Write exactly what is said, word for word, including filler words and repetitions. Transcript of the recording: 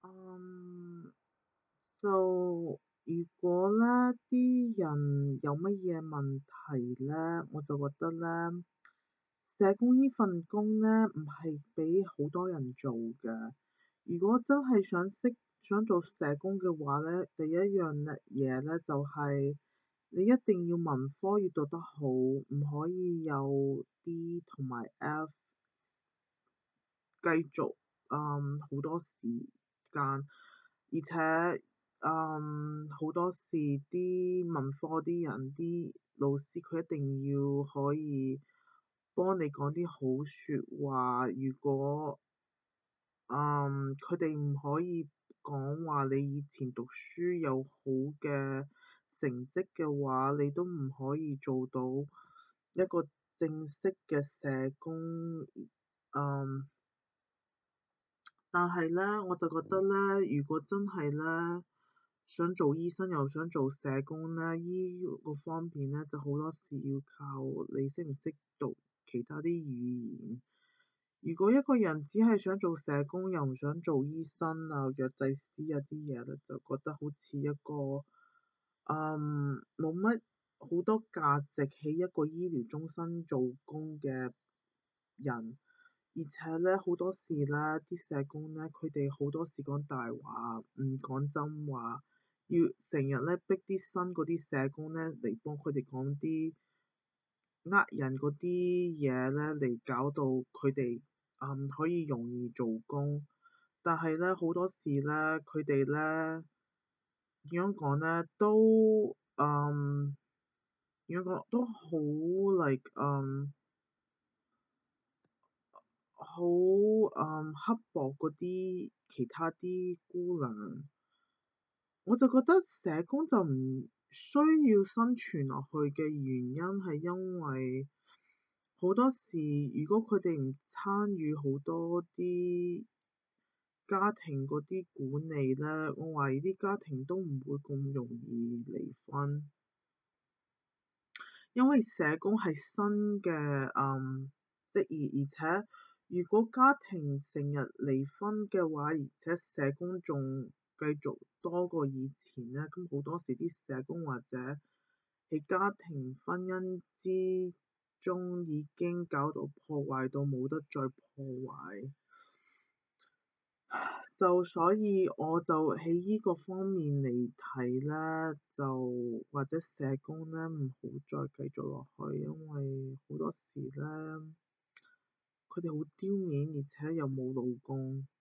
嗯，就如果咧啲人有乜嘢問題咧，我就覺得咧，社工呢份工咧唔係俾好多人做嘅。如果真係想識想做社工嘅話咧，第一樣咧嘢咧就係、你一定要文科要讀得好，唔可以有 D 同埋 F，繼續嗯好多時間，而且嗯好多時啲文科啲人啲老師佢一定要可以幫你講啲好説話，如果嗯佢哋唔可以講話你以前讀書有好嘅成績嘅話，你都唔可以做到一個正式嘅社工。嗯但係咧，我就覺得咧，如果真係咧想做醫生又想做社工咧，依個方面咧就好多時要靠你識唔識讀其他啲語言。如果一個人只係想做社工又唔想做醫生啊、藥劑師啊啲嘢咧，就覺得好似一個嗯冇乜好多價值喺一個醫療中心做工嘅人。而且咧，好多時咧，啲社工咧，佢哋好多時講大話，唔講真話，要成日咧逼啲新嗰啲社工咧嚟幫佢哋講啲呃人嗰啲嘢咧，嚟搞到佢哋嗯可以容易做工。但係咧，好多時咧，佢哋咧點樣講咧，都嗯點樣講都好 like 嗯。好嗯刻薄嗰啲其他啲姑娘，我就覺得社工就唔需要生存落去嘅原因係因為好多時如果佢哋唔參與好多啲家庭嗰啲管理咧，我懷疑啲家庭都唔會咁容易離婚。因為社工係新嘅嗯職業，而且如果家庭成日離婚嘅話，而且社工仲繼續多過以前咧，咁好多時啲社工或者喺家庭婚姻之中已經搞到破壞到冇得再破壞。就所以我就喺依個方面嚟睇咧，就或者社工咧唔好再繼續落去，因為好多時咧，佢哋好丟面，而且又冇老公。